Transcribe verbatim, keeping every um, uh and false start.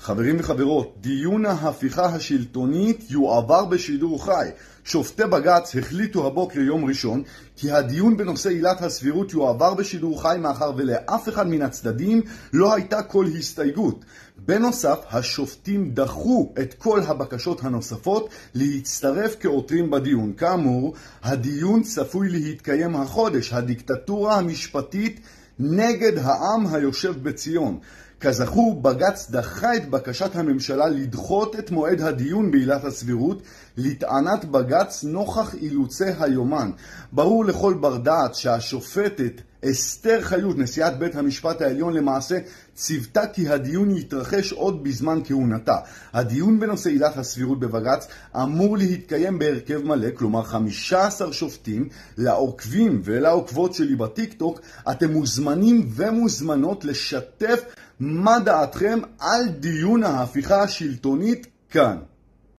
חברים וחברות, דיון ההפיכה השלטונית יועבר בשידור חי. שופטי בג"ץ החליטו הבוקר יום ראשון כי הדיון בנושא עילת הסבירות יועבר בשידור חי מאחר ולאף אחד מן הצדדים לא הייתה כל הסתייגות. בנוסף, השופטים דחו את כל הבקשות הנוספות להצטרף כעותרים בדיון. כאמור, הדיון צפוי להתקיים החודש, הדיקטטורה המשפטית נגד העם היושב בציון. כזכור, בג"ץ דחה את בקשת הממשלה לדחות את מועד הדיון בעילת הסבירות לטענת בג"ץ נוכח אילוצי היומן. ברור לכל בר דעת שהשופטת אסתר חיות, נשיאת בית המשפט העליון, למעשה ציוותה כי הדיון יתרחש עוד בזמן כהונתה. הדיון בנושא עילת הסבירות בבג"ץ אמור להתקיים בהרכב מלא, כלומר חמישה עשר שופטים. לעוקבים ולעוקבות שלי בטיקטוק, אתם מוזמנים ומוזמנות לשתף מה דעתכם על דיון ההפיכה השלטונית כאן.